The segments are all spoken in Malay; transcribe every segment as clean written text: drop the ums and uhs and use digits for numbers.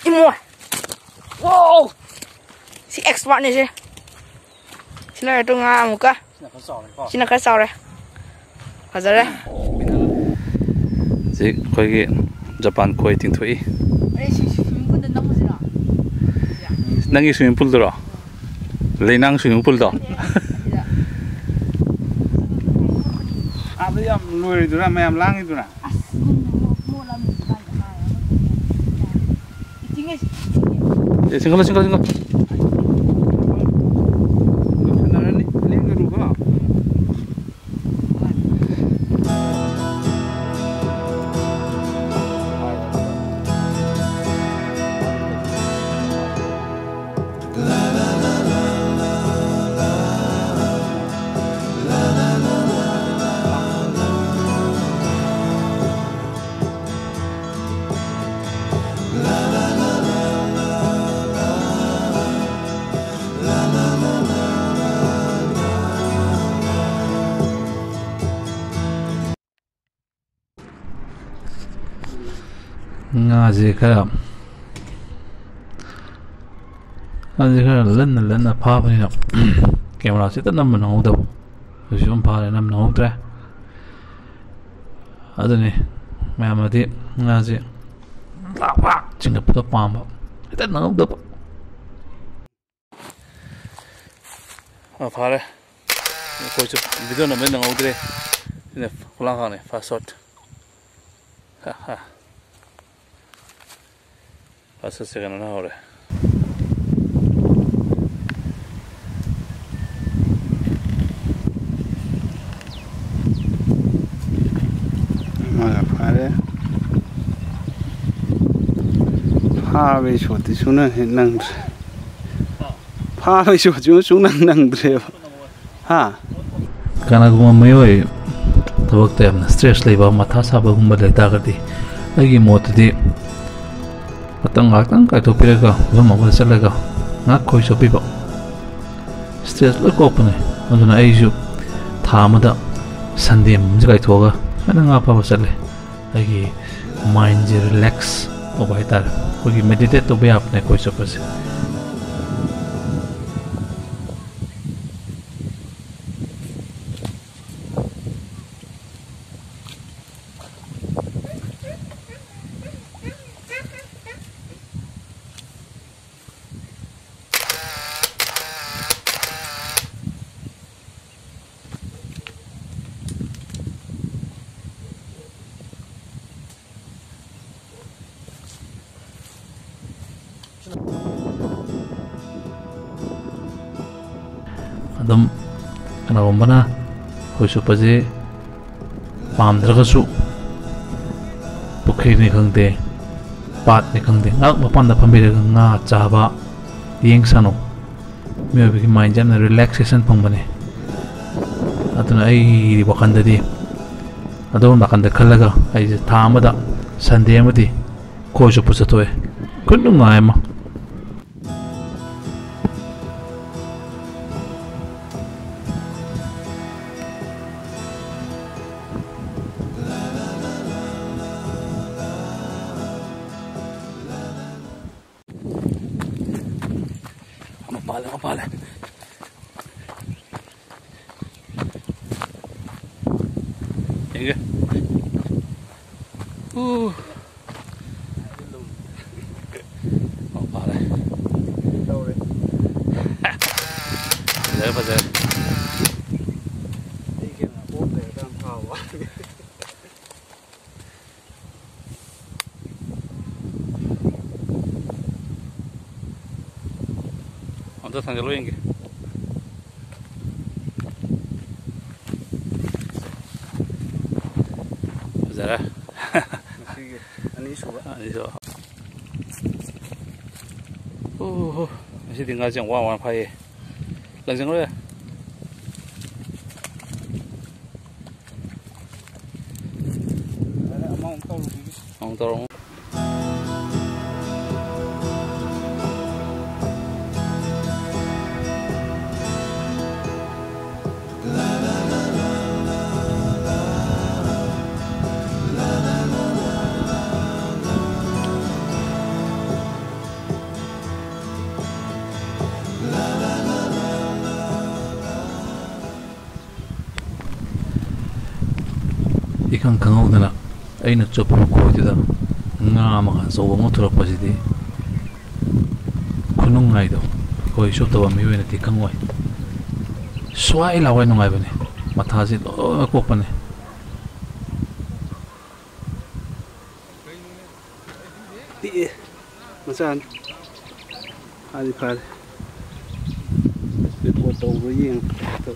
more. Wow. Si expert này chứ. Xin lỗi tôi ngà một cái. Xin lỗi cái sau đây. Phải giờ đây. Chị khơi cái Japan khơi tiếng thủy. Nang cái swimming pool đó. Lấy nang swimming pool đó. À bây giờ nuôi rồi mà em lang itu na. Single. Nga gì cả lần phá bên nào kèm là sẽ tất năm mình không đâu rồi chúng phá là năm nó không ra ở đây này mẹ mà đi Nga gì lạ quá chỉ gặp tôi phá mà tất nó không đâu phá đây coi chụp video này mình không đây này lang hàng này phá shot ha Pasa se ganó ahora. Mala pare. Pha về chỗ thì xuống này nâng. Pha về chỗ xuống nâng rồi. Ha. Karena gua mewah, tuh waktu yang stress lagi bawa mata sabuk kembali tak kerti. Lagi mau tadi. Patang ngakang kai to pirega vama wala salaga ngak khoi chopi ba stress la ko pune aduna aiju thamada sandem jagai thoga ana nga pa basale agi mind je relax to bai tar ko gi meditate to be apne khoi chopa se Adam kana gombana khoi chopa je pam draga su pukhi ni khangte pat ni khangte ngak mapan da phambe nga chaba yeng sano me bi mind jam relaxation phambane aduna ai wakanda di adon bakanda khalaga ai thamada sande amadi khoi chopa chatoe kunnu ngai ma Ngapala. Ini. Ngapala. Apa sih? Ini kan boleh kan phaba. Untuk tanggal lu yang Zara. Ani suba. Masih tinggal jeng wan pai. Langsung lu ya. Mau tolong. ikang kangaudana aina chopa khoidida nga ma so ngo thura pasidi khunung ngai do khoi choppa mi wena ti kangwai swai lawai nungai bane matha ji lo ko pane ti masan ali phar be ko to go yeng to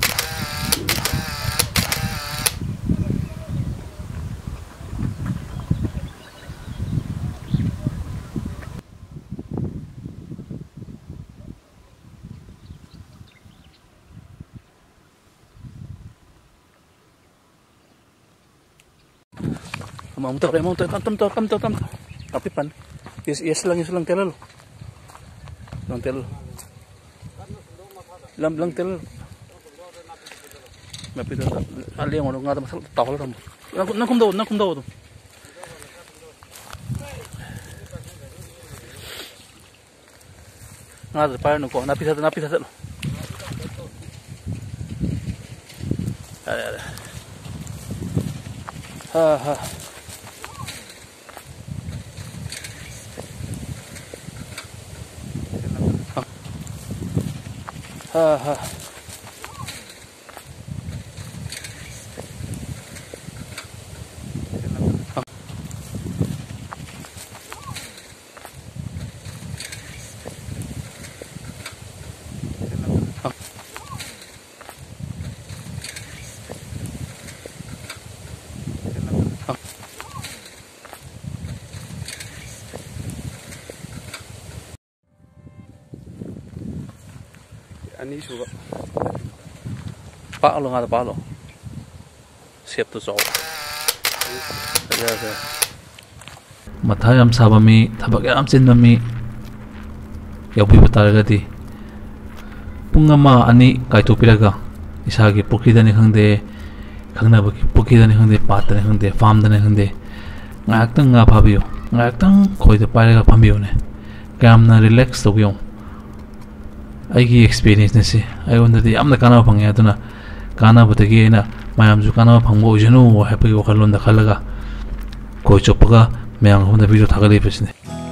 Mamunta kayo, mamunta. Tam. Kapipan. Yes lang telal. Lang telal. Lang telal. Mapita. Ali ang nga masal tawal ram. Nakum daw. Nga para no ko. Napisa. Ha. Ani suba Paalo nga paalo. Siap to so. Mathayam sabami thabak yam chinmami yawi bataragati pungama ani kaitopiraga isagi pukidani khangde khangnabaki pukidani khangde patani khangde farmdani khangde ngaktang nga phabiyo ngaktang khoida pailaga phambiyo ne kamna relax togiyo aigi experience nesi aigondadi yamna kana phangya aduna kana batagi na mayam ju kana phangbo ujenu happy wakhalon da khalaga Khoi Choppa ga mayang hona video thagale pesne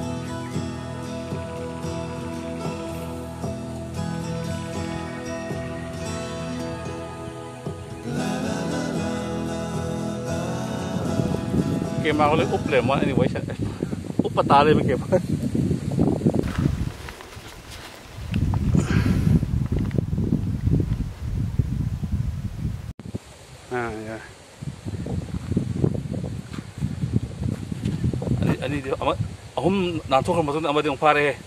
ke magole uple mo anyway sa upatale me ke ya ani ahum na thokar matun amadi ong pare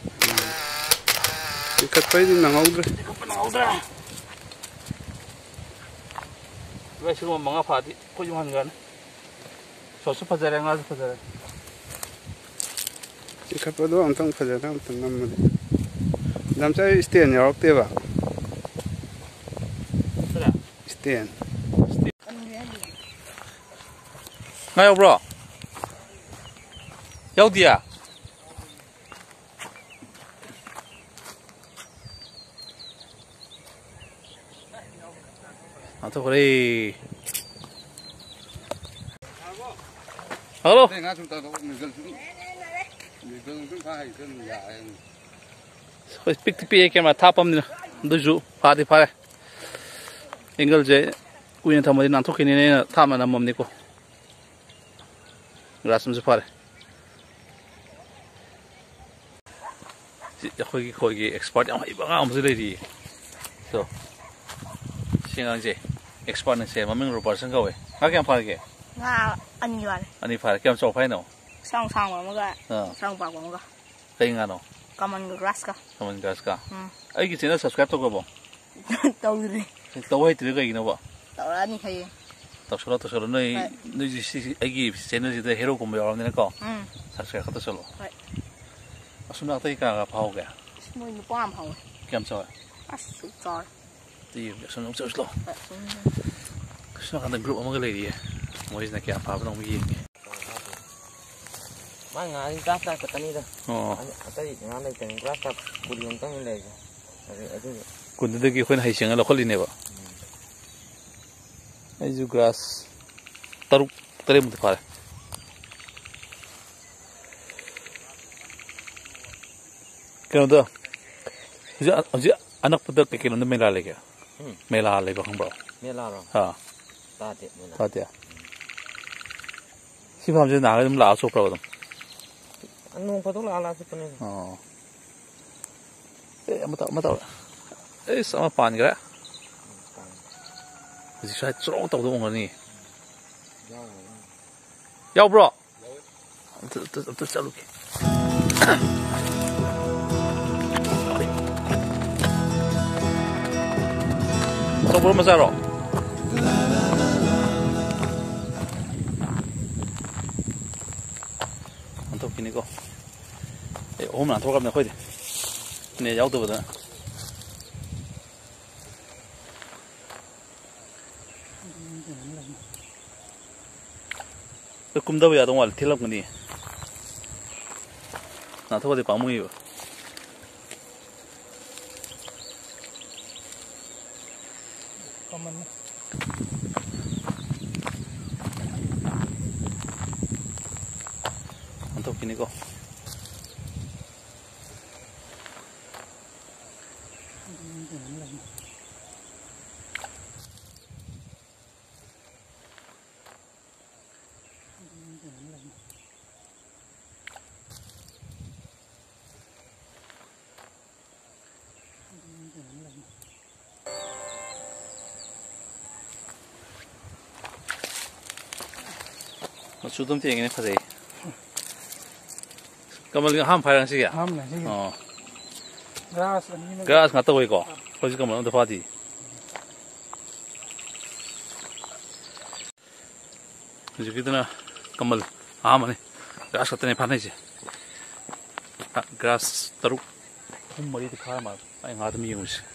ikat pai din nangaudra wai sigo mga phadi ko yung hangan so pajare nga pajare ikat pa do antang phajara antang namade damchai sten yorok te ba sten ngayo bro yau dia atau kore halo speak to pay camera tapam ni doju padi pare angle je kuya thamadi nan thokini ne thama namam ni ko grasum je pare khoi expert yang iba nga amse lei di so singang je expert ne se maming ro person ka we ka kyam phar ke nga ani phar kyam so phai no sang ma ga sang ba ga kai nga no kaman grass ka ai ki channel subscribe to ko bo tawri tawai tri ga ina ba tawrani khai to solo noi ji ai ki channel ji de hero ko mo yaram ne ko subscribe to solo asuna tai ka phau ga moi ni pam phau kyam so asu chor ti asuna so slow asuna kan group mo ga le di mo is na kyam phau no mi Mga grass type kanina. Oh. Atay nga may tang grass type kulyong tang nilay. Ati kun de ki khon hai singa lo kholi ne ba ai ju grass taruk terem tu fare. Kau tu, jadi anak pedak kekil untuk mela lagi. Mela lagi bahang bro. Mela ro. Ha. Tadi mela. Tadi ya. Si faham je nak ada mela asal bro tu. Anu patut lah alas itu ni. Oh. Mata. Sama pan kira. Jadi saya cerong tahu tu orang ni. Yau bro. Tu calu ke. So belum masa ro. Untuk kini ko. Om nak thokap na khoi de. Ne yau tu bada. Kum da ya dong wal thilap ni. Na thokap de pamui yo. Untuk kini ko. Sudah mesti ingin pasai. Kamu lihat ham payah sih ya? Ham lah sih. Oh. Grass ni. Grass ngata kau iko. Kau sih kamu untuk pati. Jadi kita na kamu ham ni. Grass kata ni panen sih. Grass teruk. Mari tu kaya mah. Ayah ngata miung sih.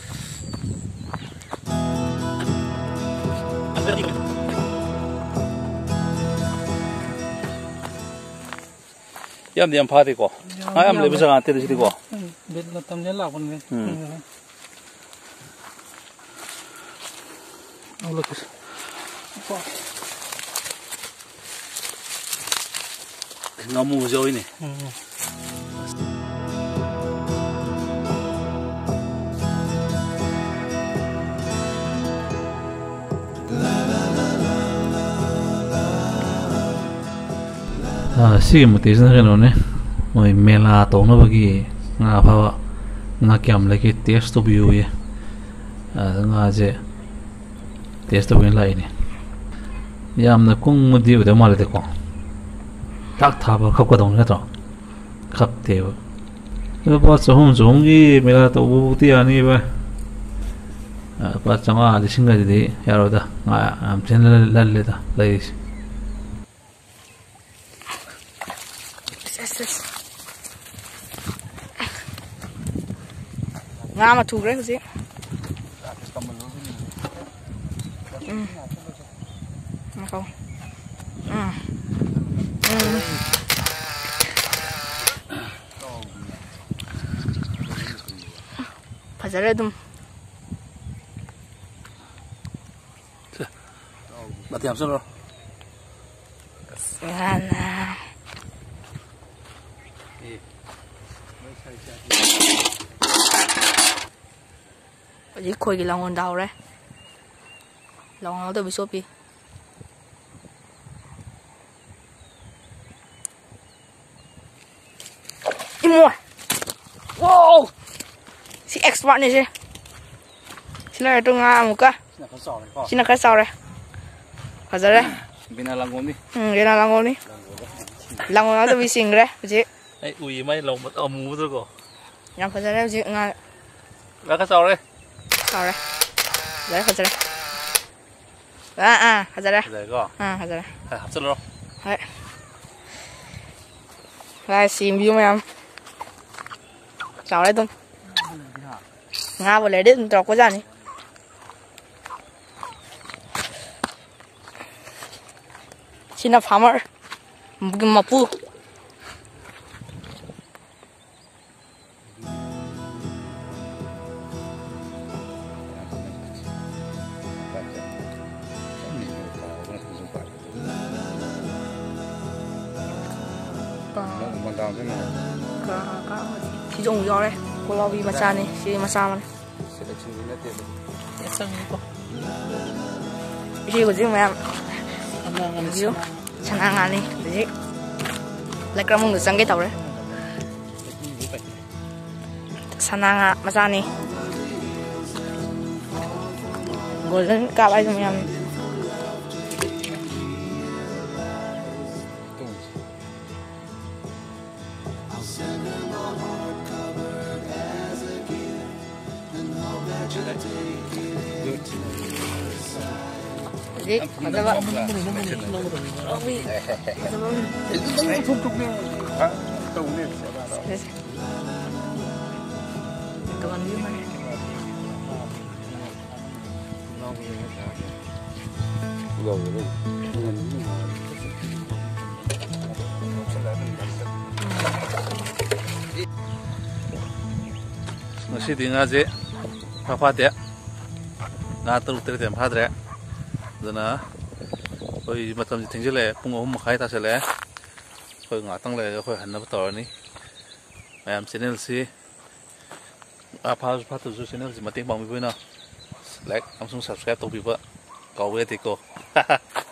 Yam diam pati ko. Ayam lebih sangat tidak jadi ko. Bet latam ni lah pun ni. Oh look. Ngammu jauh ini. Sih mesti sebenarnya kan ni, mela tahu na bagi ngapa ngakiam lagi test tu biu ya, ngaje test tu biu lain ni, ya amna kung mudi udah malah deko, tak thapa kap kadang ni tu, kap teo, lepas sahum ni mela tahu bukti ani ba, pas canga ada singa jadi ya roda, am channel lalle dah lais. Ngama tu kira sih. Makhal. Pasal itu. Mati am solo. Sana. Jadi khoi cái lòng đào đấy, lòng nó từ bị sốt đi. Im mua, wow, si expert này chứ, xin lỗi tôi ngã một cái, xin lỗi cái sau đây, phải giờ đây. Bên nào langom đi? Bên nào langom đi? Langom nó từ bị xình đấy, chị. Ấy, ui mấy lòng mất mù rồi cô. Nhắm phải giờ đây chị ngã. Là cái sau đây. Sau đây. Đấy, phải giờ đây. Phải giờ đây. Đây cô. Phải giờ đây. Hấp dẫn rồi. Đấy. Đây, xem view em. Sau đây tung. Nga vừa lấy đến trọc có ra nhỉ? Xin là farmer. Mà pu. Còn đào thế nào? Thì dùng gió đây, cô lo vì mà xa này, xí mà xa mà. Sẽ là chừng nó tiền. Sang ko. Xí của riêng mà em. Ang Xíu, chẳng ăn ăn đi, đấy. Lại cầm được sang cái tàu đấy. Sana mà xa này. Ngồi lên cả bài rồi em. Đấy, mà ta vợ. Thúc đi. Tùng đi. Tụi con biết mà. Rồi rồi. ngasi nga je pha te nga tu te tem pha dre dana oi matam ji thingjele pung om khai ta sele khoi nga tang le khoi han na tor ni mayam channel si a pha tu ju channel ji mating bang mi boina like amsung subscribe to bi ba kawe ti ko